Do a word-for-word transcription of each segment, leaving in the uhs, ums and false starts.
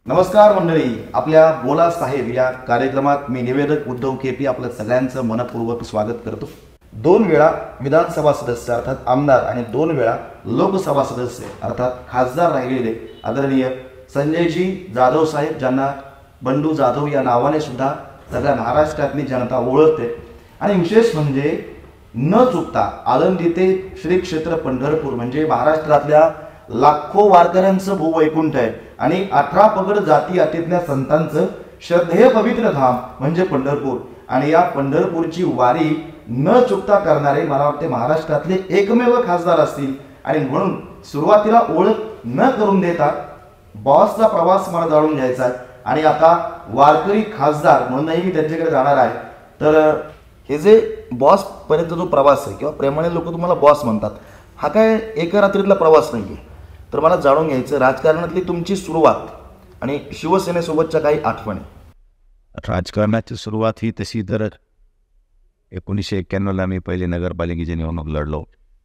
नमस्कार मंडळी, आपल्या बोला साहेब या कार्यक्रमात मी निवेदक उद्धव केपी आपलं सगळ्यांचं मनपूर्वक स्वागत करतो. दोन वेळा विधानसभा सदस्य अर्थात आमदार आणि दोन वेळा लोकसभा सदस्य अर्थात खासदार राहिलेले आदरणीय संजयजी जाधव साहेब, ज्यांना बंडू जाधव या नावाने सुद्धा सगळ्या महाराष्ट्रातली जनता ओळखते. आणि विशेष म्हणजे न चुकता आळंदी ते श्री क्षेत्र पंढरपूर म्हणजे महाराष्ट्रातल्या लाखो वारकऱ्यांचं भूवैकुंठ आहे आणि अठरा पगड जाती अटीतल्या संतांचं श्रद्धेय पवित्र धाम म्हणजे पंढरपूर. आणि या पंढरपूरची वारी न चुकता करणारे मला वाटते महाराष्ट्रातले एकमेव खासदार असतील. आणि म्हणून सुरुवातीला ओळख न करून देता बॉसचा प्रवास मला जाणून घ्यायचा आहे आणि आता वारकरी खासदार म्हणूनही मी त्यांच्याकडे जाणार आहे. तर हे जे बॉस पर्यंत जो प्रवास आहे किंवा प्रेमाने लोक तुम्हाला बॉस म्हणतात, हा काय एका रात्रीतला प्रवास नाही आहे. तर मला जाणून घ्यायचं राजकारणातली तुमची सुरुवात आणि शिवसेनेसोबतच्या काही आठवणी. राजकारणाची सुरुवात ही तशी तर एकोणीसशे एक्क्याण्णवला मी पहिले नगरपालिकेची निवडणूक लढलो.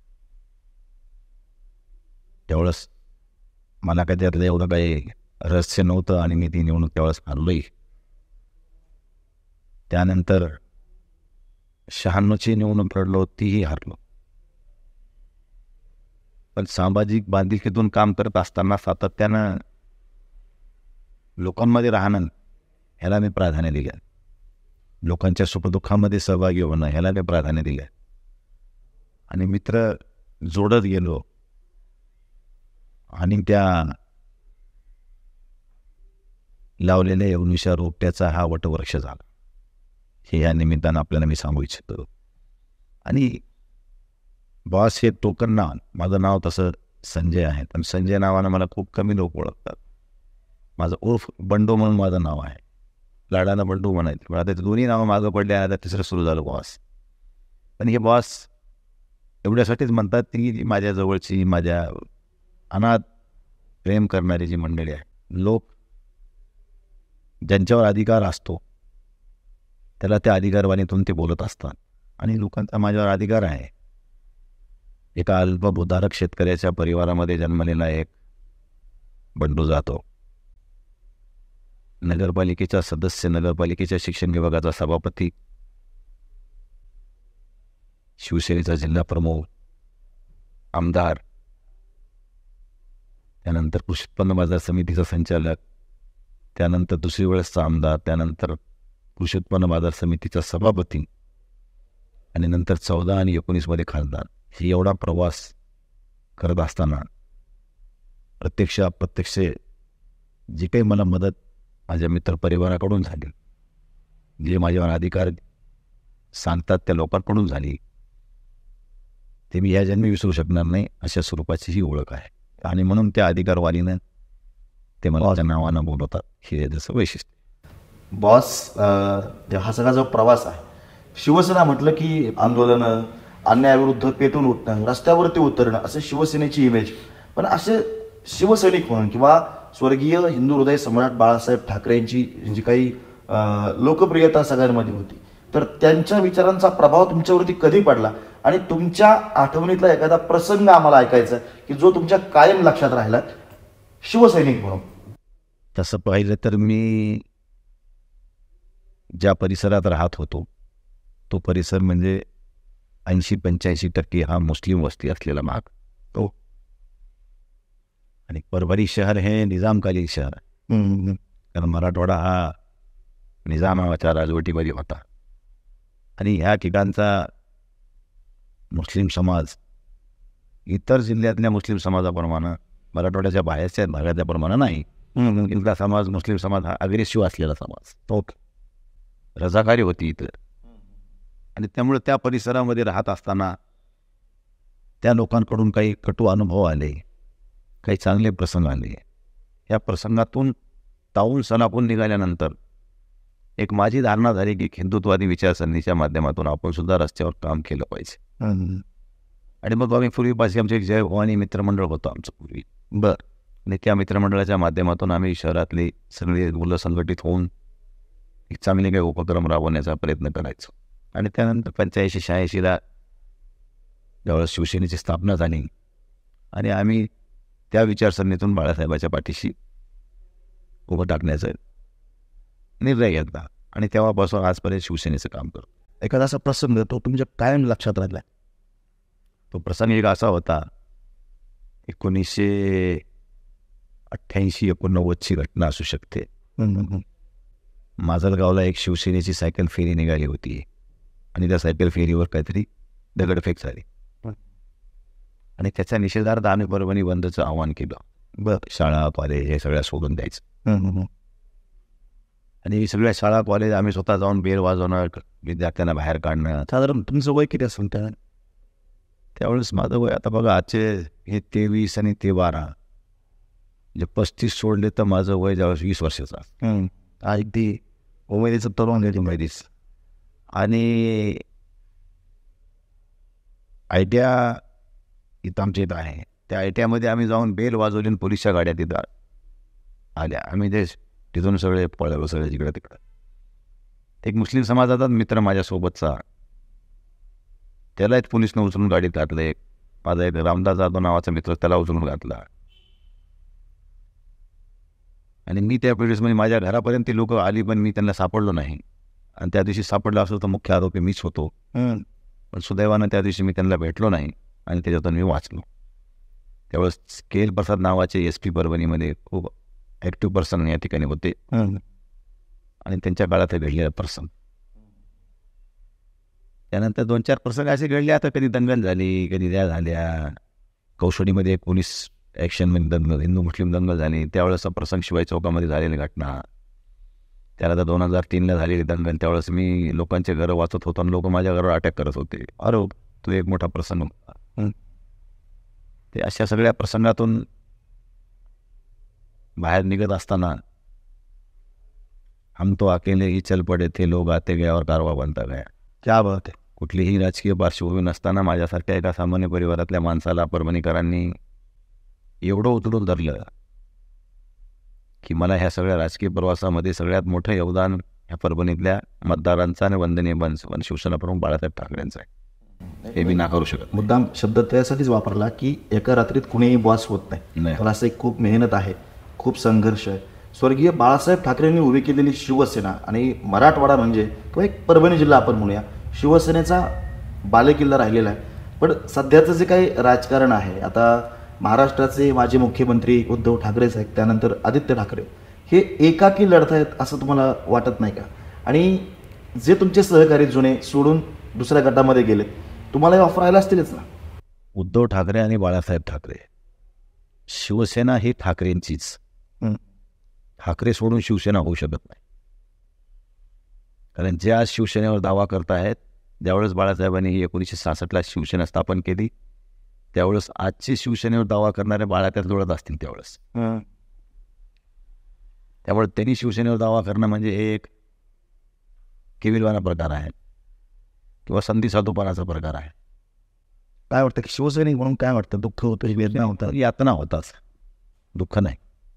त्यावेळेस मला काय त्यातलं एवढं काही रहस्य नव्हतं आणि मी ती निवडणूक त्यावेळेस हारलोही. त्यानंतर शहाण्णवची निवडणूक लढलो, तीही हारलो. पण सामाजिक बांधिलकीतून काम करत असताना सातत्यानं लोकांमध्ये राहणं ह्याला मी प्राधान्य दिलं. लोकांच्या सुखदुःखामध्ये सहभागी होणं ह्याला मी प्राधान्य दिलं आणि मित्र जोडत गेलो आणि त्या लावलेल्या एवढ्याशा रोपट्याचा हा वटवृक्ष झाला, हे या निमित्तानं आपल्याला मी सांगू इच्छितो. आणि बॉस हे टोकन नाव, माझं नाव तसं संजय आहे, पण संजय नावानं मला खूप कमी लोक ओळखतात. माझं उर्फ बंडू म्हणून माझं नाव आहे, लाडानं बंडू म्हणायचं. मला ते दोन्ही नावं मागं पडले, आता तिसरं सुरू झालं बॉस. पण हे बॉस एवढ्यासाठीच म्हणतात की माझ्या जवळची, माझ्या अनाथ प्रेम करणारी जी मंडळी आहे, लोक ज्यांच्यावर अधिकार असतो त्याला त्या अधिकारवाणीतून ते बोलत असतात. आणि लोकांचा माझ्यावर अधिकार आहे. एका अल्पभूधारक शेतकऱ्याच्या परिवारामध्ये जन्मलेला एक बंडू जाधव, नगरपालिकेचा सदस्य, नगरपालिकेच्या शिक्षण विभागाचा सभापती, शिवसेनेचा जिल्हा प्रमुख, आमदार, त्यानंतर कृषी उत्पन्न बाजार समितीचा संचालक, त्यानंतर दुसरी वेळेसचा आमदार, त्यानंतर कृषी उत्पन्न बाजार समितीचा सभापती आणि नंतर चौदा आणि एकोणीसमध्ये खासदार. ही एवढा प्रवास करत असताना प्रत्यक्ष अप्रत्यक्ष जी काही मला मदत माझ्या मित्रपरिवाराकडून झाली, जे माझ्यावर अधिकार सांगतात त्या लोकांकडून झाली, ते मी या जन्मी विसरू शकणार नाही, अशा स्वरूपाची ही ओळख आहे. आणि म्हणून त्या अधिकारवालीनं ते मला माझ्या नावानं बोलवतात, हे जसं वैशिष्ट्य. बॉस, हा सगळा जो प्रवास आहे, शिवसेना म्हटलं की आंदोलनं, अन्यायाविरुद्ध पेटून उठणं, रस्त्यावरती उतरणं, असं शिवसेनेची इमेज. पण असे शिवसैनिक म्हणून किंवा स्वर्गीय हिंदू हृदय सम्राट बाळासाहेब ठाकरेंची जी काही लोकप्रियता सगळ्यांमध्ये होती, तर त्यांच्या विचारांचा प्रभाव तुमच्यावरती कधी पडला आणि तुमच्या आठवणीतला एखादा प्रसंग आम्हाला ऐकायचा की जो तुमच्या कायम लक्षात राहिला शिवसैनिक म्हणून. तसं पाहिलं तर मी ज्या परिसरात राहत होतो तो परिसर म्हणजे ऐंशी पंच्याऐंशी टक्के हा मुस्लिम वस्ती असलेला भाग तो. आणि परभणी शहर हे निजामकालीन शहर आहे, कारण मराठवाडा हा निजामाच्या राजवटीमध्ये होता. आणि ह्या ठिकाणचा मुस्लिम समाज इतर जिल्ह्यातल्या मुस्लिम समाजाप्रमाणे, मराठवाड्याच्या बाहेरच्या भागाच्या प्रमाणे नाही. इथला समाज, मुस्लिम समाज हा अग्रेसिव्ह असलेला समाज, तो रजाकारी होती इथं. आणि त्यामुळे त्या परिसरामध्ये राहत असताना त्या लोकांकडून काही कटू अनुभव आले, काही चांगले प्रसंग आले. या प्रसंगातून तावून सनापून निघाल्यानंतर एक माझी धारणा झाली की हिंदुत्वादी विचारसरणीच्या माध्यमातून आपण सुद्धा रस्त्यावर काम केलं पाहिजे. आणि मग आम्ही पूर्वीपासून आमचे एक जय भवानी मित्रमंडळ होतं आमचं पूर्वी. बरं. आणि त्या मित्रमंडळाच्या माध्यमातून आम्ही शहरातले सगळे मुलं संघटित होऊन एक चांगले काही उपक्रम राबवण्याचा प्रयत्न करायचो. आणि त्यानंतर पंच्याऐंशी शहाऐंशीला ज्यावेळेस शिवसेनेची स्थापना झाली आणि आम्ही त्या विचारसरणीतून बाळासाहेबाच्या पाठीशी उभं टाकण्याचा निर्णय घेतला आणि तेव्हापासून आजपर्यंत शिवसेनेचं काम करतो. एखादा असा प्रसंग तो तुमच्या कायम लक्षात राहिला? तो प्रसंग एक असा होता, एकोणीसशे अठ्ठ्याऐंशी एकोणनव्वदची घटना असू शकते. माजलगावला एक शिवसेनेची सायकल फेरी निघाली होती आणि त्या सायकल फेरीवर काहीतरी दगडफेक झाली आणि त्याच्या निषेधार्थ आम्ही परभणी बंदचं आवाहन केलं. बर शाळा कॉलेज हे सगळ्या सोडून द्यायचं आणि सगळ्या शाळा कॉलेज आम्ही स्वतः जाऊन बेल वाजवणार, विद्यार्थ्यांना बाहेर काढणं. साधारण तुमचं वय किती असेल त्या त्यावेळेस माझं वय आता बघा आजचे हे तेवीस आणि ते बारा म्हणजे पस्तीस सोडले तर माझं वय ज्यावेळेस वीस वर्षाचा. अगदी उमेदीचं तरुण गेली उमेदीच. आणि आयटीआ इथं आमच्या इथं आहे, त्या आयटीआमध्ये आम्ही जाऊन बेल वाजवली आणि पोलिसच्या गाड्या तिथं आल्या. आम्ही ते तिथून सगळे पळलो सगळे तिकडं तिकडं. एक मुस्लिम समाजाचा मित्र माझ्यासोबतचा, त्याला एक पोलिसनं उचलून गाडीत घातलं. एक माझा एक रामदास जाधव नावाचा मित्र, त्याला उचलून घातला. आणि मी त्या पोलिसमध्ये माझ्या घरापर्यंत ती लोक आली पण मी त्यांना सापडलो नाही. आणि त्या दिवशी सापडला असतो तर मुख्य आरोपी मीच होतो. पण सुदैवानं त्या दिवशी मी त्यांना भेटलो नाही आणि त्याच्यातून मी वाचलो. त्यावेळेस केल प्रसाद नावाचे एस पी परभणीमध्ये खूप ॲक्टिव्ह पर्सन या ठिकाणी होते आणि त्यांच्या काळात घडलेला प्रसंग. त्यानंतर दोन चार प्रसंग असे घडले. आता कधी दंगल झाली, कधी त्या झाल्या. कौशडीमध्ये पोलीस ॲक्शनमध्ये दंगल, हिंदू मुस्लिम दंगल झाली. त्यावेळेसचा प्रसंग शिवाय चौकामध्ये झालेली घटना. त्यानंतर दोन हजार तीनला झालेली दंगल, त्यावेळेस मी लोकांचे घरं वाचत होतो आणि लोक माझ्या घरावर अटॅक करत होते. अरे तो एक मोठा प्रसंग होता. ते अशा सगळ्या प्रसंगातून बाहेर निघत असताना हम तो अकेले ही चल पडे थे लोग आते गए और कारवा बनता गया. क्या बात आहे. कुठलीही राजकीय पार्श्वभूमी नसताना माझ्यासारख्या एका सामान्य परिवारातल्या माणसाला परभणीकरांनी एवढं उचलून धरलं की मला ह्या सगळ्या राजकीय प्रवासामध्ये सगळ्यात मोठं योगदान ह्या परभणीतल्या मतदारांचं आणि वंदनीय बंस वन शिवसेना प्रमुख बाळासाहेब ठाकरेंचं आहे. हे मी नाकारू शकत. मुद्दाम शब्द त्यासाठीच वापरला की एका रात्रीत कुणीही बॉस होत नाही. तर असं एक खूप मेहनत आहे, खूप संघर्ष आहे. स्वर्गीय बाळासाहेब ठाकरेंनी उभी केलेली शिवसेना आणि मराठवाडा म्हणजे किंवा एक परभणी जिल्हा आपण म्हणूया शिवसेनेचा बालेकिल्ला राहिलेला आहे. पण सध्याचं जे काही राजकारण आहे, आता महाराष्ट्राचे माजी मुख्यमंत्री उद्धव ठाकरे साहेब, त्यानंतर आदित्य ठाकरे, हे एकाकी लढत आहेत असं तुम्हाला वाटत नाही का? आणि जे तुमचे सहकारी जुने सोडून दुसऱ्या गटामध्ये गेले, तुम्हाला ऑफर आला असतीलच ना? उद्धव ठाकरे आणि बाळासाहेब ठाकरे, शिवसेना ही ठाकरेंचीच. ठाकरे सोडून शिवसेना होऊ शकत नाही. कारण जे आज शिवसेनेवर दावा करतायत, ज्यावेळेस बाळासाहेबांनी ही एकोणीसशे सहासष्टला शिवसेना स्थापन केली, त्यावेळेस आजची शिवसेनेवर दावा करणारे बाळासाहेब जोडत असतील त्यावेळेस. त्यामुळे त्यांनी शिवसेनेवर दावा करणं म्हणजे एक केविलवाना प्रकार आहे किंवा संधी साधूपणाचा प्रकार आहे. काय वाटतं की शिवसैनिक म्हणून काय वाटतं? दुःख होतं, वेदना होतात, यातना होताच, दुःख नाही.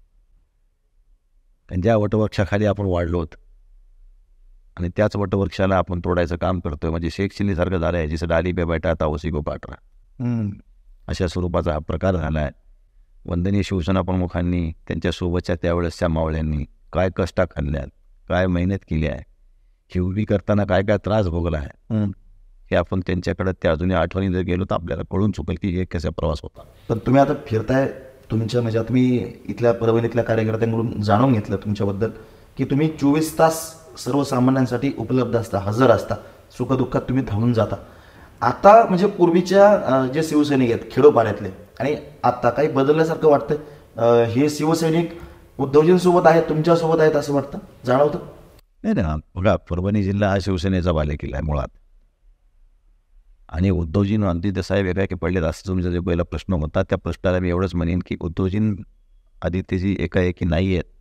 कारण ज्या वटवृक्षाखाली आपण वाढलोत आणि त्याच वटवृक्षाला आपण तोडायचं काम करतोय, म्हणजे शेख चिल्लीसारखं झालं आहे, जिसं डाली पे बैठा था उसी को काट रहा, अशा स्वरूपाचा हा प्रकार झाला आहे. वंदनीय शिवसेना प्रमुखांनी, त्यांच्यासोबतच्या त्यावेळेसच्या मावळ्यांनी काय कष्टा खाल्ल्यात, काय मेहनत केली आहे, ही उभी करताना काय काय त्रास भोगला आहे, हे आपण त्यांच्याकडे त्या अजूनही आठवणी जर गेलो तर आपल्याला कळून चुकेल की हे कसा प्रवास होता. पण तुम्ही आता फिरताय, तुमच्या म्हणजे आता मी इथल्या परभणीतल्या कार्यकर्त्यांकडून जाणून घेतलं तुमच्याबद्दल की तुम्ही चोवीस तास सर्वसामान्यांसाठी उपलब्ध असता, हजर असता, सुखदुःखात तुम्ही थांबून जाता. आता म्हणजे पूर्वीच्या जे शिवसैनिक आहेत खेडोपाड्यातले आणि आता काही बदलल्यासारखं वाटतं? हे शिवसैनिक उद्धवजींसोबत आहेत, तुमच्यासोबत आहेत असं वाटतं, जाणवतं? नाही ना, बघा, परभणी जिल्हा हा शिवसेनेचा बालेकिल्ला आहे मुळात. आणि उद्धवजीन आदित्य साहेब एकाएकी पडलेत असं तुमचा जो पहिला प्रश्न होता, त्या प्रश्नाला मी एवढंच म्हणेन की उद्धवजीन आदित्यजी एकाएकी नाही आहेत.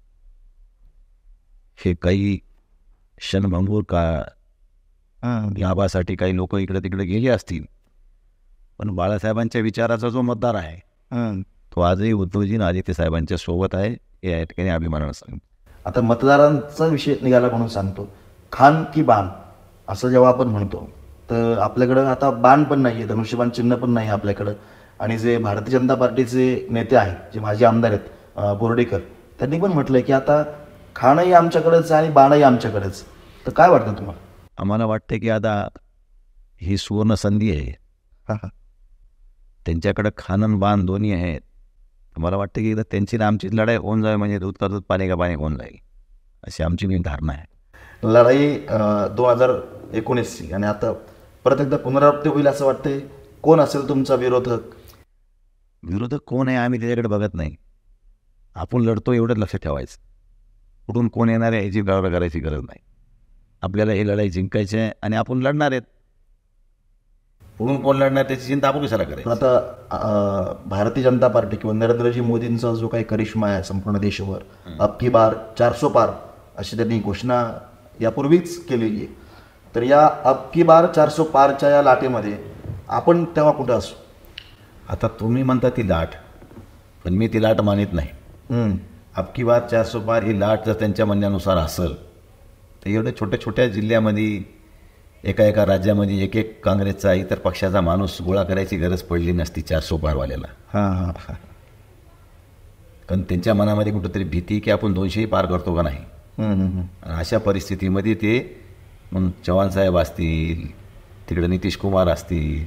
हे काही क्षणभंगूर का लाभासाठी काही लोक इकडे तिकडे गेले असतील, पण बाळासाहेबांच्या विचाराचा जो मतदार आहे तो आजही उद्धवजी आदित्य साहेबांच्या सोबत आहे, हे या ठिकाणी अभिमानानं सांगतो. आता मतदारांचा विषय निघाला म्हणून सांगतो, खान की बाण असं जेव्हा आपण म्हणतो तर आपल्याकडं आता बाण पण नाही आहे, धनुष्यबाण चिन्ह पण नाही आपल्याकडं. आणि जे भारतीय जनता पार्टीचे नेते आहेत, जे माजी आमदार आहेत बोर्डीकर, त्यांनी पण म्हटलंय की आता खाणंही आमच्याकडेच आहे आणि बाणंही आमच्याकडेच. तर काय वाटतं तुम्हाला? आम्हाला वाटते की आता ही सुवर्ण संधी आहे. हां हां. त्यांच्याकडे खाणं आणि बाण दोन्ही आहेत. मला वाटतं की एकदा त्यांची आणि आमची लढाई होऊन जाईल म्हणजे दूध का दूध पाणी का पाणी होऊन जाईल, अशी आमची मी धारणा आहे. लढाई दोन हजार एकोणीसची आणि आता परत एकदा पुनरावृत्ती होईल असं वाटतंय. कोण असेल तुमचा विरोधक? विरोधक कोण आहे आम्ही त्याच्याकडे बघत नाही. आपण लढतो एवढंच लक्षात ठेवायचं. कुठून कोण येणार आहे याची गडबड करायची गरज नाही. आपल्याला ही लढाई जिंकायची आहे आणि आपण लढणार आहेत. पुढून कोण लढणार त्याची चिंता आपण कशाला करायची. पण आता अं, भारतीय जनता पार्टी किंवा नरेंद्रजी मोदींचा जो काही करिश्मा आहे संपूर्ण देशभर, अब की बार चारसो पार अशी त्यांनी घोषणा यापूर्वीच केलेली आहे. तर या अब की बार चारसो पारच्या या लाटेमध्ये आपण तेव्हा कुठं असू? आता तुम्ही म्हणता ती लाट, पण मी ती लाट मानित नाही. हम्म. अब की बार चारसो पार ही लाट जर त्यांच्या म्हणण्यानुसार असेल तर एवढ्या छोट्या छोट्या जिल्ह्यामध्ये एका एका राज्यामध्ये एक एक काँग्रेसचा इतर पक्षाचा माणूस गोळा करायची गरज पडली नसती चारसो पारवाल्याला. हां हां हां. कारण त्यांच्या मनामध्ये कुठंतरी भीती की आपण दोनशेही पार करतो का नाही. हम्म, हम्म, हम्म. आणि अशा परिस्थितीमध्ये ते मग चव्हाणसाहेब असतील, तिकडं नितीश कुमार असतील,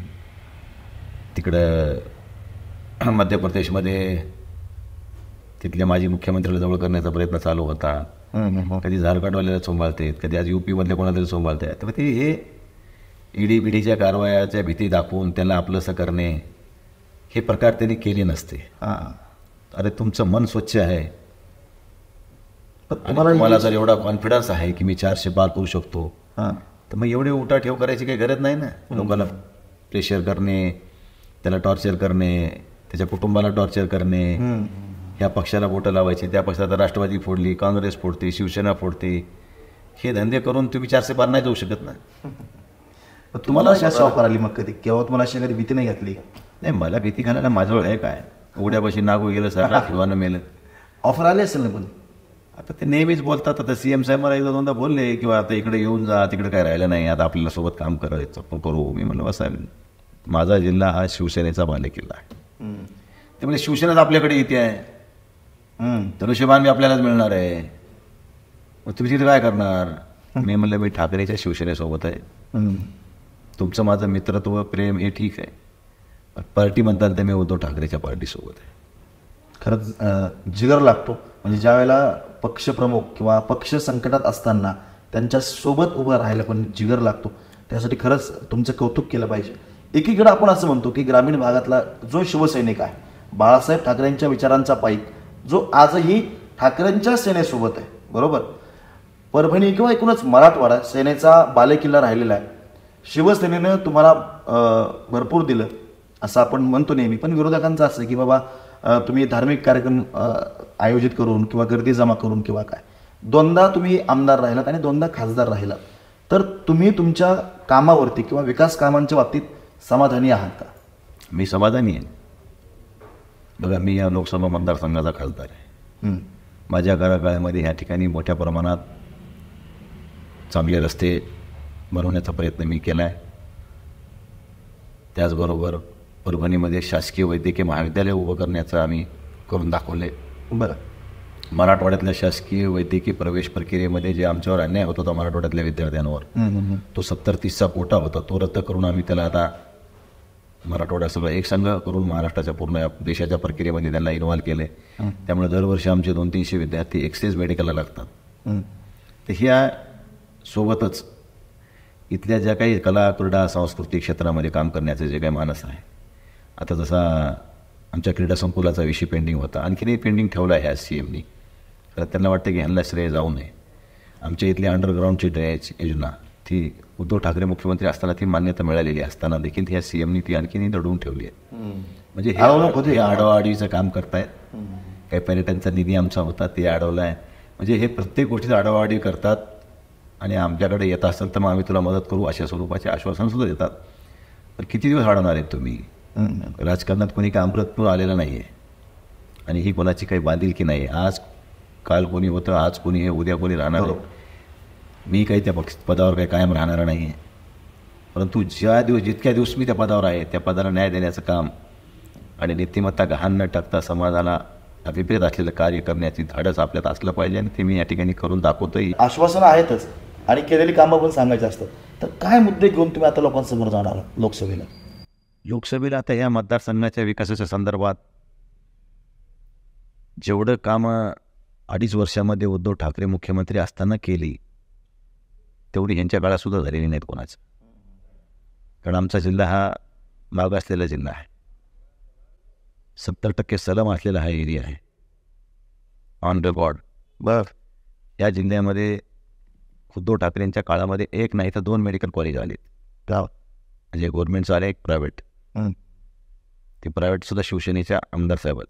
तिकडं मध्य प्रदेशमध्ये तिथल्या माजी मुख्यमंत्र्याला जवळ करण्याचा प्रयत्न चालू होता. हम्म, हम्म. कधी झारखंडवाल्याला संभाळतात, कधी आज यूपीमधले कोणाला तरी संभाळतात. तर ते हे ईडी पिढीच्या कारवायाच्या भीती दाखवून त्यांना आपलंसं करणे हे प्रकार त्यांनी केले नसते. हां. अरे तुमचं मन स्वच्छ आहे पण आणि तुम्हाला तुम्हाला जर एवढा कॉन्फिडन्स आहे की मी चारशे पार करू शकतो हां. तर मग एवढे उठा ठेव करायची काही गरज नाही ना. लोकांना प्रेशर करणे, त्याला टॉर्चर करणे, त्याच्या कुटुंबाला टॉर्चर करणे, हम्म. ह्या पक्षाला बोटं लावायची, त्या पक्षाला राष्ट्रवादी फोडली, काँग्रेस फोडते, शिवसेना फोडते, हे धंदे करून तुम्ही चारशे पार नाही जाऊ शकत ना. पण तुम्हाला अशी अशी ऑफर आली मग कधी? केव्हा तुम्हाला अशी कधी भीती नाही घातली? नाही, मला भीती घालायला माझ्याजवळ आहे काय. उड्यापाशी नागू गेलं सर शिवानं मेलं. ऑफर आली असेल ना पण? आता ते नेहमीच बोलतात. आता सी एम साहेब मला एकदा दोनदा बोलले किंवा आता इकडे येऊन जा, तिकडे काय राहिलं नाही, आता आपल्याला सोबत काम करायचं आपण करू. मी म्हणलं साहेब माझा जिल्हा हा शिवसेनेचा बालेकिल्ला आहे. हम्म. ते म्हणजे शिवसेनाच आपल्याकडे येते आहे, हम्म. धनुष्यबाण मी आपल्यालाच मिळणार आहे, मग तुम्ही तिथे काय करणार. मी म्हणलं मी ठाकरेच्या शिवसेनेसोबत आहे. हम्म. तुमचं माझं मित्रत्व प्रेम हे ठीक आहे, पार्टी म्हणताल तर मी उद्धव ठाकरेच्या पार्टीसोबत आहे. खरंच अं, जिगर लागतो. म्हणजे ज्या वेळेला पक्षप्रमुख किंवा पक्ष संकटात असताना त्यांच्या सोबत उभं राहायला पण जिगर लागतो. त्यासाठी खरंच तुमचं कौतुक केलं पाहिजे. एकीकडे आपण असं म्हणतो की ग्रामीण भागातला जो शिवसैनिक आहे, बाळासाहेब ठाकरेंच्या विचारांचा पाईक, जो आजही ठाकरेंच्या सेनेसोबत आहे, बरोबर, परभणी किंवा एकूणच मराठवाडा सेनेचा बालेकिल्ला राहिलेला आहे. शिवसेनेनं तुम्हाला अं, भरपूर दिलं असं आपण म्हणतो नेहमी. पण विरोधकांचं असं आहे की बाबा अं, तुम्ही धार्मिक कार्यक्रम अं, आयोजित करून किंवा गर्दी जमा करून किंवा काय, दोनदा तुम्ही आमदार राहिलात आणि दोनदा खासदार राहिलात, तर तुम्ही तुमच्या कामावरती किंवा विकास कामांच्या बाबतीत समाधानी आहात का? मी समाधानी आहे. बघा मी या लोकसभा मतदारसंघाचा खासदार आहे. हम्म. माझ्या कार्यकाळामध्ये ह्या ठिकाणी मोठ्या प्रमाणात चांगले रस्ते बनवण्याचा प्रयत्न मी केला आहे. त्याचबरोबर परभणीमध्ये शासकीय वैद्यकीय महाविद्यालय उभं करण्याचं आम्ही करून दाखवले. बरं. मराठवाड्यातल्या शासकीय वैद्यकीय प्रवेश प्रक्रियेमध्ये जे आमच्यावर अन्याय होत होता मराठवाड्यातल्या विद्यार्थ्यांवर, हम्म, हम्म, हम्म. तो सत्तर तीसचा कोटा होता, तो रद्द करून आम्ही त्याला आता मराठवाड्यात सगळं एक संघ करून महाराष्ट्राच्या पूर्ण या देशाच्या प्रक्रियेमध्ये त्यांना इन्व्हॉल्व केले. त्यामुळे दरवर्षी आमचे दोन तीनशे विद्यार्थी एक्सेस मेडिकलला लागतात. हम्म. तर ह्या सोबतच इथल्या ज्या काही कला, क्रीडा, सांस्कृतिक क्षेत्रामध्ये काम करण्याचे जे काही मानस आहे, आता जसा आमच्या क्रीडा संकुलाचा विषय पेंडिंग होता, आणखीनही पेंडिंग ठेवला आहे ह्या सी एमनी. तर त्यांना वाटतं की ह्यांना श्रेय जाऊ नये. आमच्या इथली अंडरग्राऊंडची ड्रेनेज योजना ती उद्धव ठाकरे मुख्यमंत्री असताना ती मान्यता मिळालेली असताना देखील ह्या सी एमनी ती आणखीनही दडवून ठेवली आहे. म्हणजे हे हे आडवाआडीचं काम करतायत. काही पर्यटनचा निधी आमचा होता ते अडवला आहे. म्हणजे हे प्रत्येक गोष्टीचा आडवाआडी करतात आणि आमच्याकडे येत असेल तर मग आम्ही तुला मदत करू अशा स्वरूपाचे आश्वासनसुद्धा देतात. पण किती दिवस अडवणार आहेत तुम्ही? राजकारणात कोणी काय अमृतपूर आलेलं नाही आहे आणि ही कोणाची काही बांधिलकी नाही आहे. आज काल कोणी होतं, आज कोणी हे, उद्या कोणी राहणार आहे. मी काही त्या पक्ष पदावर काही कायम राहणार नाही आहे. परंतु ज्या दिवस जितक्या दिवस मी त्या पदावर आहे त्या पदाला न्याय देण्याचं काम आणि नीतिमत्ता गहाण न टाकता समाजाला विपरीत असलेलं कार्य करण्याची धाडस आपल्यात असलं पाहिजे आणि ते मी या ठिकाणी करून दाखवतोय. आश्वासनं आहेतच आणि केलेली कामं पण सांगायची असतात. तर काय मुद्दे घेऊन तुम्ही आता लोकांसमोर जाणार लोकसभेला? लोकसभेला आता या मतदारसंघाच्या विकासाच्या संदर्भात जेवढं कामं अडीच वर्षामध्ये उद्धव ठाकरे मुख्यमंत्री असताना केली तेवढी ह्यांच्या काळात सुद्धा झालेली नाहीत कोणाचं. कारण आमचा जिल्हा हा मागासलेला जिल्हा आहे, सत्तर टक्के सलम असलेला हा एरिया आहे ऑन रेकॉर्ड. बर या जिल्ह्यामध्ये उद्धव ठाकरेंच्या काळामध्ये एक नाही तर दोन मेडिकल कॉलेज आले, म्हणजे गव्हर्नमेंटचं आले, एक प्रायव्हेट. ते प्रायव्हेटसुद्धा शिवसेनेच्या आमदार साहेबात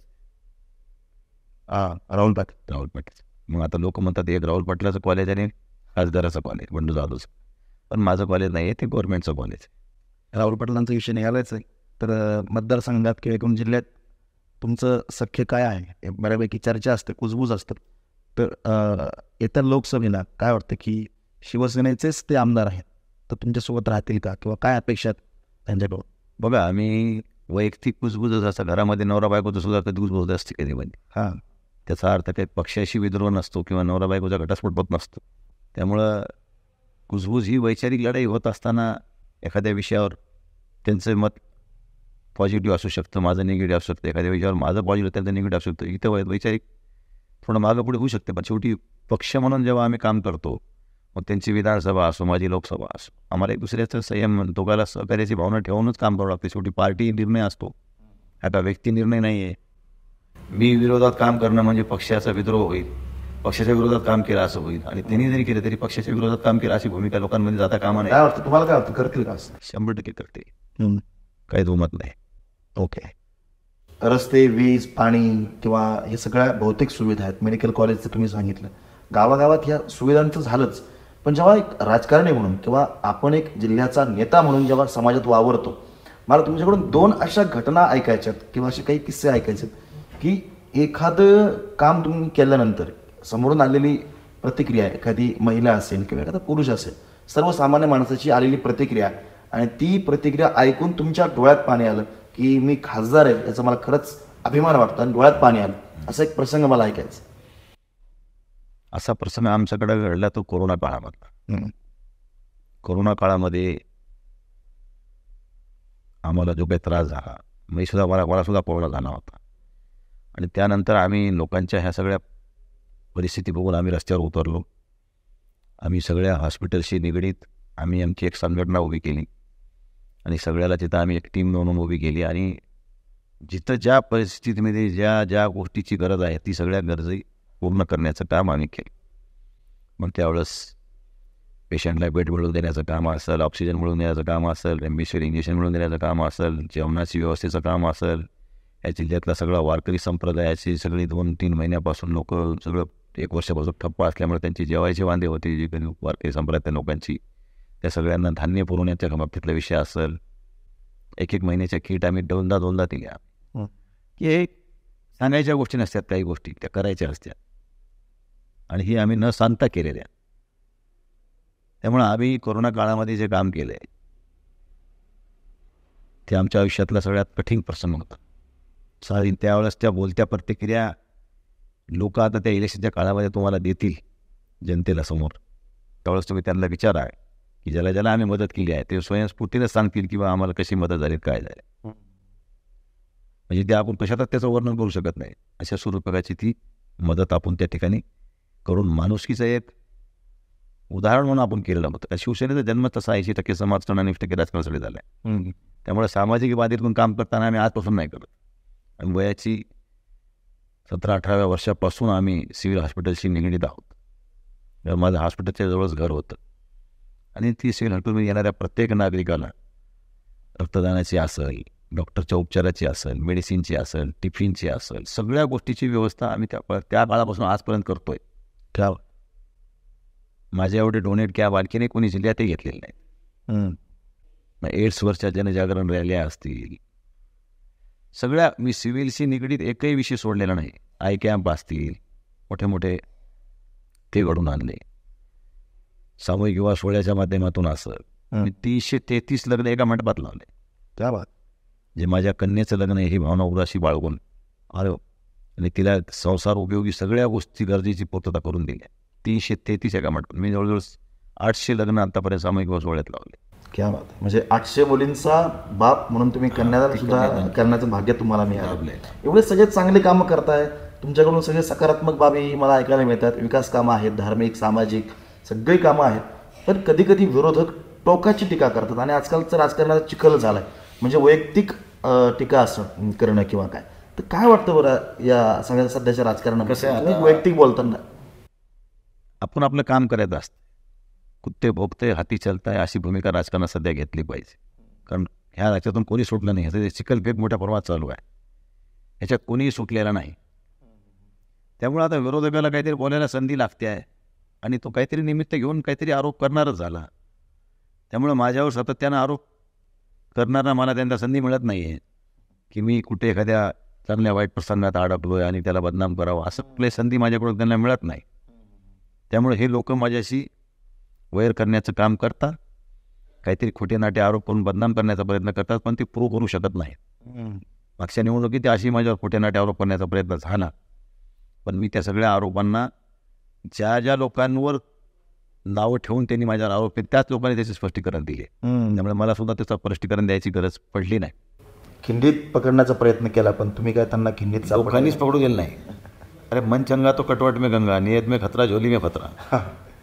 राहुल पाटील राहुल पाटील मग आता लोक म्हणतात एक राहुल पाटलाचं कॉलेज आणि खासदाराचं कॉलेज बंडू जाधवचं, पण माझं कॉलेज नाही आहे, ते गव्हर्नमेंटचं कॉलेज. राहुल पाटलांचा विषय निघालाच आहे. तर मतदारसंघात किंवा एकूण जिल्ह्यात तुमचं सख्य काय आहे हे बऱ्यापैकी चर्चा असते, कुजबूज असतं. तर येत्या लोकसभेला काय वाटतं की शिवसेनेचेच ते आमदार आहेत तर तुमच्यासोबत राहतील का, किंवा काय अपेक्षा त्यांच्याकडून? बघा, आम्ही वैयक्तिक कुजबूजच असं घरामध्ये नवरा बायकोचं सुद्धा कधी कुजबूज असते कधी म्हणजे. हां, त्याचा अर्थ काही पक्षाशी विद्रोह नसतो किंवा नवरा बायकोचा घटस्फोट होत नसतो. त्यामुळं कुजबूज ही वैचारिक लढाई होत असताना एखाद्या विषयावर त्यांचं मत पॉझिटिव्ह असू शकतं, माझं निगेटिव्ह असू शकतं. एखाद्या विषयावर माझं पॉझिटिव्ह त्यांचं निगेटिव्ह असू शकतं. इथं वै वैचारिक थोडं मागं पुढे होऊ शकते, पण शेवटी पक्ष म्हणून जेव्हा आम्ही काम करतो, मग त्यांची विधानसभा असो, माझी लोकसभा असो, आम्हाला एक दुसऱ्याचं संयम दोघाला सहकार्याची भावना ठेवूनच काम करावं लागते. शेवटी पार्टी निर्णय असतो, आता व्यक्ती निर्णय नाही आहे. मी विरोधात काम करणं म्हणजे पक्षाचा विद्रोह होईल, पक्षाच्या विरोधात काम केलं असं होईल, आणि त्यांनी जरी केलं तरी पक्षाच्या विरोधात काम केलं अशी भूमिका लोकांमध्ये जाता कामा नये. काय वाटतं तुम्हाला? काय वाटतं करतील का? शंभर टक्के करते, काही दुमत नाही. ओके. रस्ते, वीज, पाणी किंवा हे सगळ्या बहुतेक सुविधा आहेत, मेडिकल कॉलेजचं तुम्ही सांगितलं, गावागावात ह्या सुविधांचं झालंच. पण जेव्हा एक राजकारणी म्हणून किंवा आपण एक जिल्ह्याचा नेता म्हणून जेव्हा समाजात वावरतो, मला तुमच्याकडून दोन अशा घटना ऐकायच्यात किंवा असे काही किस्से ऐकायचे की एखादं काम तुम्ही केल्यानंतर समोरून आलेली प्रतिक्रिया, एखादी महिला असेल किंवा एखादा पुरुष असेल, सर्वसामान्य माणसाची आलेली प्रतिक्रिया, आणि ती प्रतिक्रिया ऐकून तुमच्या डोळ्यात पाणी आलं की मी खासदार आहे याचा मला खरंच अभिमान वाटतो आणि डोळ्यात पाणी आलं, असा एक प्रसंग मला ऐकायचा. असा प्रसंग आमच्याकडे घडला तो कोरोना काळामधला. कोरोना काळामध्ये आम्हाला जो काही त्रास झाला, मी सुद्धा मला मला सुद्धा कोरोना झाला होता, आणि त्यानंतर आम्ही लोकांच्या ह्या सगळ्या परिस्थिती बघून आम्ही रस्त्यावर उतरलो. आम्ही सगळ्या हॉस्पिटलशी निगडीत आम्ही आमची एक संघटना उभी केली आणि सगळ्याला तिथं आम्ही एक टीम म्हणून उभी केली, आणि जिथं ज्या परिस्थितीमध्ये ज्या ज्या गोष्टीची गरज आहे ती सगळ्या गरजी पूर्ण करण्याचं काम आम्ही केलं. मग त्यावेळेस पेशंटला बेड मिळवून देण्याचं काम असेल, ऑक्सिजन मिळवून देण्याचं काम असेल, रेमडेसिवीर इंजेक्शन मिळवून देण्याचं काम असेल, जेवणाची व्यवस्थेचं काम असेल, या जिल्ह्यातला सगळा वारकरी संप्रदायाची सगळी दोन तीन महिन्यापासून लोक सगळं एक वर्षापासून ठप्प असल्यामुळे त्यांची जेवायचे वांदे होते, जी काही वारकरी संप्रदायातल्या लोकांची, त्या सगळ्यांना धान्य पुरवण्याच्या बाबतीतला विषय असेल, एक एक महिन्याच्या किट आम्ही दोनदा दोनदा दिल्या. की एक सांगायच्या गोष्टी नसतात, काही गोष्टी त्या करायच्या असतात, आणि ही आम्ही न सांगता केलेल्या. त्यामुळं आम्ही कोरोना काळामध्ये जे काम केलं आहे ते आमच्या आयुष्यातला सगळ्यात कठीण प्रसंग होता. सारी त्यावेळेस त्या बोलत्या प्रतिक्रिया लोक आता त्या इलेक्शनच्या काळामध्ये तुम्हाला देतील जनतेला समोर, त्यावेळेस तुम्ही त्यांना विचारा की ज्याला ज्याला आम्ही मदत केली आहे ते स्वयंस्फूर्तीने सांगतील किंवा आम्हाला कशी मदत झाली, काय झाली. म्हणजे ते आपण कशातच त्याचं वर्णन करू शकत नाही, अशा स्वरूपाची ती मदत आपण त्या ठिकाणी करून माणुसकीचं एक उदाहरण म्हणून आपण केलेलं होतं. शिवसेनेचा जन्म तसा ऐंशी टक्के समाजकारण आणि वीस टक्के राजकारणासाठी झाला आहे. त्यामुळे सामाजिक बाबतीतून काम करताना आम्ही आजपासून नाही करत, आणि वयाची सतरा अठराव्या वर्षापासून आम्ही सिव्हिल हॉस्पिटलशी निगडीत आहोत. माझं हॉस्पिटलच्या जवळच घर होतं, आणि ती सिव्हिल हॉस्पिटलमध्ये येणाऱ्या प्रत्येक नागरिकाला रक्तदानाची असेल, डॉक्टरच्या उपचाराची असेल, मेडिसिनची असेल, टिफिनची असेल, सगळ्या गोष्टीची व्यवस्था आम्ही त्या त्या काळापासून आजपर्यंत करतोय. त्या माझ्या एवढे डोनेट कॅब आणखीनही कोणी जिल्ह्यातही घेतलेले नाहीत. एड्सवरच्या जनजागरण रॅल्या असतील, सगळ्या मी सिव्हिलशी निगडीत एकही विषय सोडलेला नाही. आय कॅम्प असतील, मोठे मोठे ते घडून आणले. सामूहिक विवाह सोहळ्याच्या माध्यमातून असं तीनशे तेहतीस लग्न एका मंडपात लावले. त्या बात जे माझ्या कन्येचं लग्न आहे ही भावना उराशी बाळगून, अरे आणि तिला संसार उपयोगी सगळ्या गोष्टी गरजेची पूर्तता करून दिल्या. तीनशे तेहतीस एका मठात मी जवळजवळ आठशे लग्न आतापर्यंत सामूहिक सोहळ्यात लावले. क्या बात आहे. म्हणजे आठशे मुलींचा बाप म्हणून तुम्ही कन्यादान सुद्धा करण्याचं भाग्य तुम्हाला मिळालं. एवढे सगळे चांगले कामं करताय, तुमच्याकडून सगळे सकारात्मक बाबी मला ऐकायला मिळतात. विकास कामं आहेत, धार्मिक, सामाजिक सगळी कामं आहेत. पण कधी कधी विरोधक टोकाची टीका करतात आणि आजकालचं राजकारणाचा चिखल झालाय, म्हणजे वैयक्तिक अं, टीका असं करणं किंवा काय. तर काय वाटतं बरं या सगळ्या सध्याच्या राजकारणात कसं आहे आता- वैयक्तिक बोलताना? आपण आपलं काम करायचं असतं. कुत्ते भोगते हाती चालताय अशी भूमिका राजकारणात सध्या घेतली पाहिजे. कारण ह्या राज्यातून कोणी सुटलं नाही. ह्याचं चिखलफेक मोठ्या प्रमाणात चालू आहे, ह्याच्यात कोणीही सुटलेला नाही. त्यामुळे आता विरोधकाला काहीतरी बोलायला संधी लागते आहे आणि तो काहीतरी निमित्त घेऊन काहीतरी आरोप करणारच झाला. त्यामुळे माझ्यावर सातत्यानं आरोप करणारा मला त्यांना संधी मिळत नाही आहे की मी कुठे एखाद्या चांगल्या वाईट प्रसंगात अडकलो आहे आणि त्याला बदनाम करावं, असं कुठली संधी माझ्याकडून त्यांना मिळत नाही. त्यामुळे हे लोक माझ्याशी वैर करण्याचं काम करतात, काहीतरी खोटे नाटे आरोप करून बदनाम करण्याचा प्रयत्न करतात, पण ते प्रूव्ह करू शकत नाही. मागच्या निवडणुकीत अशी माझ्यावर खोटे नाटे आरोप करण्याचा प्रयत्न झाला, पण मी त्या सगळ्या आरोपांना ज्या ज्या लोकांवर नावं ठेवून त्यांनी माझ्यावर आरोप केले त्याच लोकांनी त्याचे स्पष्टीकरण दिले. त्यामुळे मला सुद्धा त्याचं स्पष्टीकरण द्यायची गरज पडली नाही. खिंडीत पकडण्याचा प्रयत्न केला, पण तुम्ही काय त्यांना खिंडीत लोकांनीच पकडू गेलं नाही. अरे मन चंगा तो कटवट में गंगा, नियत में खतरा झोली में फतरा.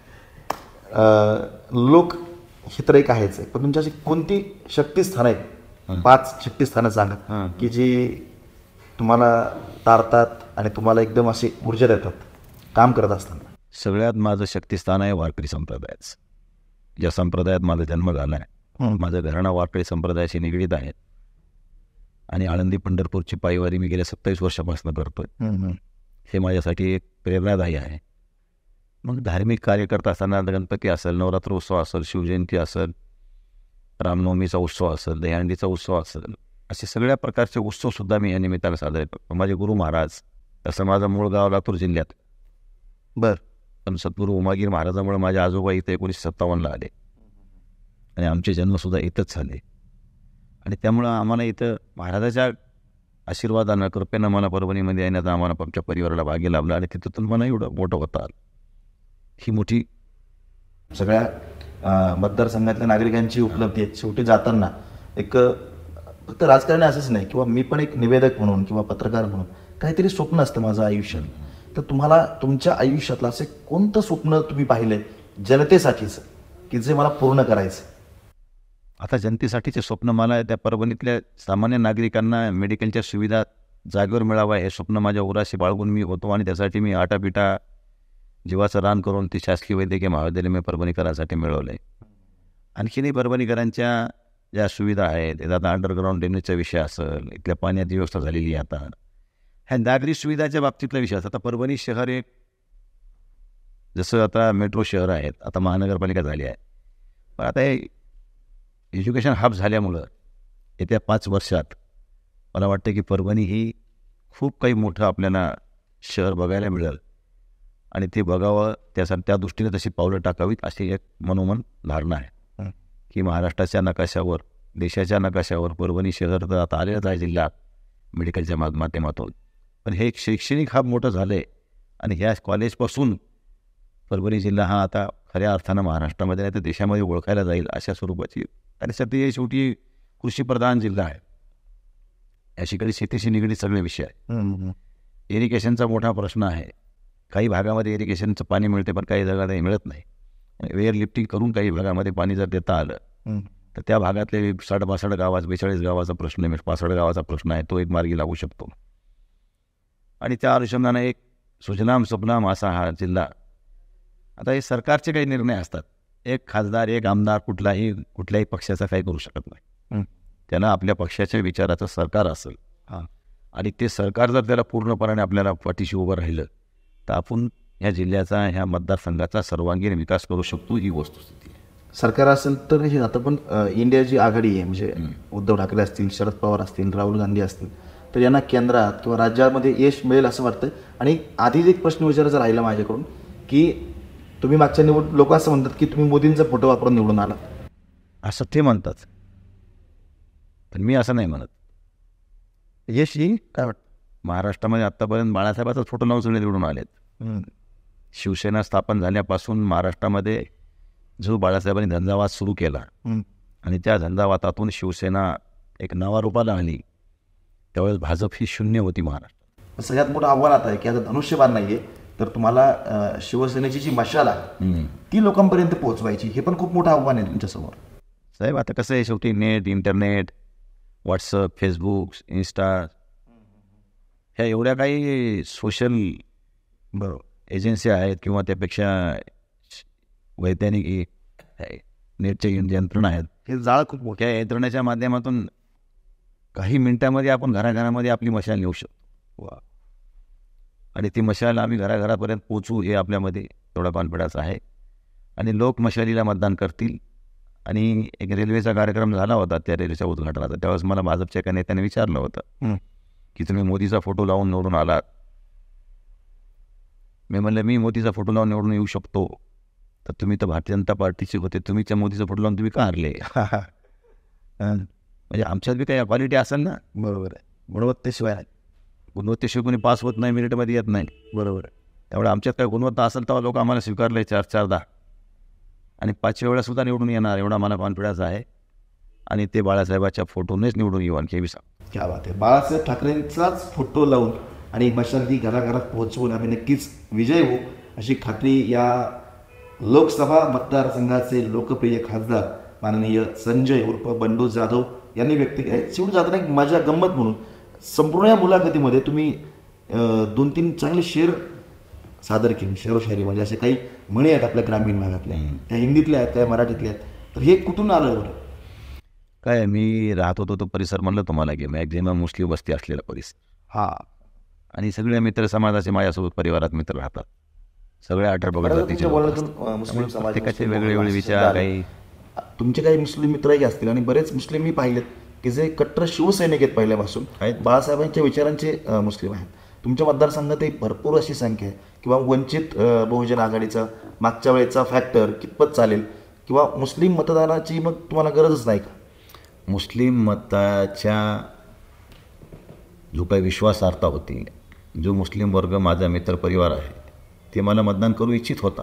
लोक हे तर एक आहेच आहे, पण तुमच्याशी कोणती शक्तिस्थानं आहेत, पाच शक्तिस्थानं सांगा की जी तुम्हाला तारतात आणि तुम्हाला एकदम अशी ऊर्जा देतात काम करत असताना? सगळ्यात माझं शक्तिस्थान आहे वारकरी संप्रदायाचं. ज्या संप्रदायात माझा जन्म झाला आहे, माझं घराणं वारकरी संप्रदायाशी निगडीत आहे आणि आळंदी पंढरपूरची पायवारी मी गेल्या सत्तावीस वर्षापासून करतोय. हे माझ्यासाठी एक प्रेरणादायी आहे. मग धार्मिक कार्य करत असताना गणपती असेल, नवरात्र उत्सव असेल, शिवजयंती असेल, रामनवमीचा उत्सव असेल, दहीहंडीचा उत्सव असेल, असे सगळ्या प्रकारचे उत्सवसुद्धा मी या निमित्तानं साजरे करतो. माझे गुरु महाराज, तसं माझं मूळ गाव लातूर जिल्ह्यात, बरं, पण सद्गुरू उमागीर महाराजामुळे माझे आजोबा इथं एकोणीसशे सत्तावन्नला आले आणि आमचे जन्मसुद्धा इथंच झाले. आणि त्यामुळं आम्हाला इथं महाराजाच्या आशीर्वादानं, कृपेनं मला परभणीमध्ये येण्याचा आम्हाला आमच्या परिवाराला भाग्य लाभलं आणि तिथून मला एवढं मोठं होतं आलं. ही मोठी सगळ्या अं, मतदारसंघातल्या नागरिकांची उपलब्धी आहे. शेवटी जाताना एक अं, फक्त राजकारणी असंच नाही, किंवा मी पण एक निवेदक म्हणून किंवा पत्रकार म्हणून काहीतरी स्वप्न असतं माझं आयुष्यात. तर तुम्हाला तुमच्या आयुष्यातलं असे कोणतं स्वप्न तुम्ही पाहिलं जनतेसाठीचं की जे मला पूर्ण करायचं? आता जनतेसाठीचे स्वप्न मला त्या परभणीतल्या सामान्य नागरिकांना मेडिकलच्या सुविधा जागेवर मिळावा हे स्वप्न माझ्या उराशी बाळगून मी होतो आणि त्यासाठी मी आटापिटा जीवाचं रान करून ते शासकीय वैद्यकीय महाविद्यालय मी परभणीकरांसाठी मिळवलं आहे. आणखीनही परभणीकरांच्या ज्या सुविधा आहेत, आता अंडरग्राऊंड ड्रेनेजचा विषय असेल, इथल्या पाण्याची व्यवस्था झालेली आहे, आता ह्या नागरी सुविधाच्या बाबतीतला विषय असतात. आता परभणी शहर एक जसं आता मेट्रो शहर आहेत, आता महानगरपालिका झाली आहे, पण आता हे एज्युकेशन हब झाल्यामुळं येत्या पाच वर्षात मला वाटतं की परभणी ही खूप काही मोठं आपल्याला शहर बघायला मिळेल आणि ते बघावं, त्यासाठी त्या दृष्टीने तशी पावलं टाकावीत अशी एक मनोमन धारणा आहे की महाराष्ट्राच्या नकाशावर, देशाच्या नकाशावर परभणी शहर तर आता आलेलंच आहे जिल्ह्यात मेडिकलच्या मा माध्यमातून. पण हे एक शैक्षणिक हब मोठं झालं आहे आणि ह्या कॉलेजपासून परभणी जिल्हा हा आता खऱ्या अर्थानं महाराष्ट्रामध्ये नाही तर देशामध्ये ओळखायला जाईल अशा स्वरूपाची. आणि सध्या शेवटी कृषीप्रधान जिल्हा आहे, याशी कधी शेतीशी निगडीत सगळे विषय आहे. इरिगेशनचा मोठा प्रश्न आहे. काही भागामध्ये इरिगेशनचं पाणी मिळते पण काही जागा मिळत नाही. एअर लिफ्टिंग करून काही भागामध्ये पाणी जर देता आलं तर त्या भागातले साठ बासष्ट गावात बेचाळीस गावाचा प्रश्न आहे, पासष्ट गावाचा प्रश्न आहे, तो एक मार्गी लागू शकतो. आणि त्या अनुषंगानं एक सुजलाम सुफलाम असा हा जिल्हा. आता हे सरकारचे काही निर्णय असतात. एक खासदार, एक आमदार कुठलाही कुठल्याही पक्षाचा काही करू शकत नाही. त्यांना आपल्या पक्षाच्या विचाराचं सरकार असेल आणि ते सरकार जर त्याला पूर्णपणे आपल्याला पाठीशी उभं राहिलं तर आपण ह्या जिल्ह्याचा, ह्या मतदारसंघाचा सर्वांगीण विकास करू शकतो, ही वस्तुस्थिती आहे. सरकार असेल तर हे आता पण इंडियाची आघाडी आहे, म्हणजे उद्धव ठाकरे असतील, शरद पवार असतील, राहुल गांधी असतील, तर यांना केंद्रात किंवा राज्यामध्ये यश मिळेल असं वाटतं. आणि आधीच एक प्रश्न विचारायचा राहिला माझ्याकडून की तुम्ही मागच्या निवड लोक असं म्हणतात की तुम्ही मोदींचा फोटो वापरून निवडून आला, असं ते म्हणतात, पण मी असं नाही म्हणत. यश येईल काय वाटतं? महाराष्ट्रामध्ये आत्तापर्यंत बाळासाहेबाचाच फोटो लावून सगळे निवडून आलेत. शिवसेना स्थापन झाल्यापासून महाराष्ट्रामध्ये जो बाळासाहेबांनी झंझावात सुरू केला आणि त्या झंझावातातून शिवसेना एक नवा रूपाला आली, त्यावेळेस भाजप ही शून्य होती महाराष्ट्रात. सगळ्यात मोठं आव्हान आता आहे की आता धनुष्यबाण नाहीये, तर तुम्हाला अं, शिवसेनेची जी मशाल आहे ती लोकांपर्यंत पोहोचवायची, हे पण खूप मोठं आव्हान आहे तुमच्यासमोर. साहेब आता कसं आहे, शेवटी net, internet, WhatsApp, Facebook, Insta, ह्या एवढ्या काही सोशल बरोबर एजन्सी आहेत किंवा त्यापेक्षा वैज्ञानिक नेटच्या यंत्रणा आहेत. हे जाळ खूप मोठ्या यंत्रणेच्या माध्यमातून काही मिनिटामध्ये आपण घराघरामध्ये आपली मशाल नेऊ शकतो. वा आणि ती मशाल आम्ही घराघरापर्यंत पोचवू हे आपल्यामध्ये थोडा कॉन्फिडन्स आहे. आणि लोक मशालीला मतदान करतील. आणि एक रेल्वेचा कार्यक्रम झाला होता त्या रेल्वेच्या उद्घाटनाचा, त्यावेळेस मला भाजपच्या एका नेत्याने विचारलं होतं की तुम्ही मोदीचा फोटो लावून निवडून आलात. मी म्हणलं मी मोदीचा फोटो लावून निवडून येऊ शकतो, तर तुम्ही तर भारतीय जनता पार्टीचे होते, तुम्हीच्या मोदीचा फोटो लावून तुम्ही का हारले? म्हणजे आमच्यात बी काही क्वालिटी असेल ना. बरोबर आहे. गुणवत्तेशिवाय गुणवत्तेशिवाय कोणी पास होत नाही, मेरिटमध्ये येत नाही. बरोबर आहे. त्यामुळे आमच्यात काही गुणवत्ता असेल तेव्हा लोक आम्हाला स्वीकारले चार चारदा आणि पाचव्या वेळासुद्धा निवडून येणार एवढा मला कॉन्फिडन्स आहे. आणि ते बाळासाहेबाच्या फोटोनेच निवडून येऊ, आणखी बी सांग. क्या बात आहे. बाळासाहेब ठाकरेंचाच फोटो लावून आणि मशाल ती घराघरात पोहोचवून आम्ही नक्कीच विजय होऊ अशी खात्री या लोकसभा मतदारसंघाचे लोकप्रिय खासदार माननीय संजय उर्फ बंडू जाधव यांनी व्यक्त केली. शेवटी जाताना एक मजा गंमत म्हणून संपूर्ण या मुलाखतीमध्ये तुम्ही दोन तीन चांगले शेर सादर केले, शेरोशायरी म्हणजे असे काही म्हणी आहेत आपल्या ग्रामीण भागातल्या, त्या हिंदीतल्या आहेत, त्या मराठीतल्या आहेत. तर हे कुठून आलं बरं? काय मी राहत होतो तो परिसर म्हणलं तुम्हाला की मॅक्झिमम मुस्लिम वस्ती असलेला परिसर. हा आणि सगळे मित्र समाजाचे माझ्यासोबत परिवारात मित्र राहतात, सगळे अठरा पगड जातीचे मुस्लिम समाज, प्रत्येकाचे वेगळे वेगळे विचार. काही तुमचे काही मुस्लिम मित्रही असतील आणि बरेच मुस्लिम मी पाहिलेत की जे कट्टर शिवसैनिक आहेत पहिल्यापासून, आहेत बाळासाहेबांच्या विचारांचे मुस्लिम आहेत. तुमच्या मतदारसंघातही भरपूर अशी संख्या आहे. किंवा वंचित बहुजन आघाडीचा मागच्या वेळेचा फॅक्टर कितपत चालेल, किंवा मुस्लिम मतदानाची मग तुम्हाला गरजच नाही का? मुस्लिम मताच्या जो काही विश्वासार्हता होती, जो मुस्लिम वर्ग माझा मित्र परिवार आहे ते मला मतदान करू इच्छित होता,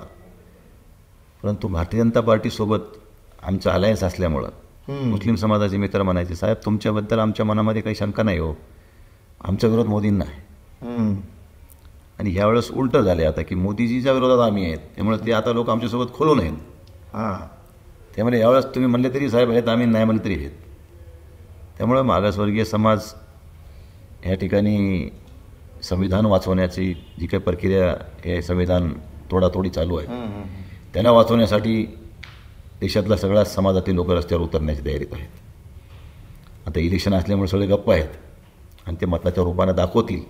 परंतु भारतीय जनता पार्टीसोबत आमचं अलायन्स असल्यामुळं मुस्लिम समाजाचे मित्र म्हणायचे साहेब तुमच्याबद्दल आमच्या मनामध्ये काही शंका नाही हो, आमचा विरोध मोदींना आहे. आणि ह्यावेळेस उलटं झाले आता की मोदीजीच्या विरोधात आम्ही आहेत, त्यामुळे ते आता लोक आमच्यासोबत खोलून आहेत. हां त्यामुळे यावेळेस तुम्ही म्हणले तरी साहेब आहेत, आम्ही नाही म्हणले तरी आहेत. त्यामुळे मागासवर्गीय समाज ह्या ठिकाणी संविधान वाचवण्याची जी काही प्रक्रिया हे संविधान तोडातोडी चालू आहे त्यांना वाचवण्यासाठी देशातल्या सगळ्या समाजातील लोक रस्त्यावर उतरण्याची तयारीत आहेत. आता इलेक्शन असल्यामुळे सगळे गप्प आहेत आणि ते मताच्या रूपानं दाखवतील.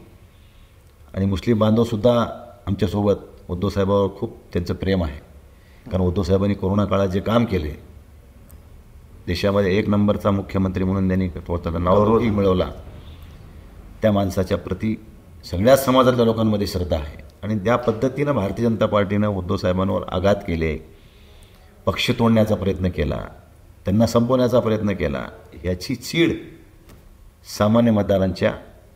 आणि मुस्लिम बांधवसुद्धा आमच्यासोबत उद्धवसाहेबावर खूप त्यांचं प्रेम आहे, कारण उद्धवसाहेबांनी कोरोना काळात जे काम केले, देशामध्ये एक नंबरचा मुख्यमंत्री म्हणून त्यांनी स्वतःला नावही मिळवला, त्या माणसाच्या प्रती सगळ्याच समाजातल्या लोकांमध्ये श्रद्धा आहे. आणि त्या पद्धतीनं भारतीय जनता पार्टीनं उद्धवसाहेबांवर आघात केले, पक्ष तोडण्याचा प्रयत्न केला, त्यांना संपवण्याचा प्रयत्न केला, याची चीड सामान्य मतदारांच्या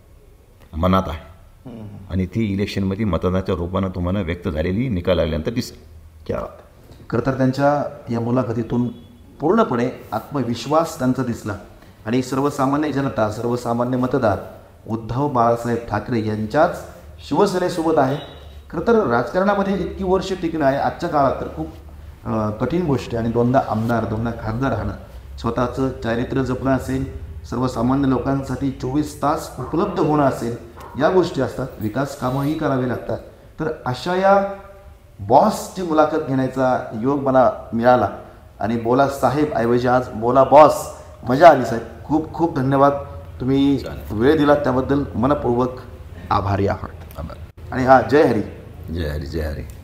मनात आहे. आणि ती इलेक्शनमध्ये मतदानाच्या रूपानं तुम्हाला व्यक्त झालेली निकाल आल्यानंतर दिसेल. क्या खरं तर त्यांच्या या मुलाखतीतून पूर्णपणे आत्मविश्वास त्यांचा दिसला आणि सर्वसामान्य जनता, सर्वसामान्य मतदार उद्धव बाळासाहेब ठाकरे यांच्याच शिवसेनेसोबत आहे. खरं तर राजकारणामध्ये इतकी वर्ष टिकणं आहे आजच्या काळात तर खूप कठीण गोष्ट आहे. आणि दोनदा आमदार, दोनदा खासदार राहणं, स्वतःचं चारित्र्य जपणं असेल, सर्वसामान्य लोकांसाठी चोवीस तास उपलब्ध होणं असेल, या गोष्टी असतात. विकास कामंही करावे लागतात. तर अशा या बॉसची मुलाखत घेण्याचा योग मला मिळाला आणि बोला साहेब ऐवजी आज बोला बॉस, मजा आली साहेब. खूप खूप धन्यवाद, तुम्ही वेळ दिलात त्याबद्दल मनपूर्वक आभारी आहात. आणि हा जय हरी. जय हरी. जय हरी.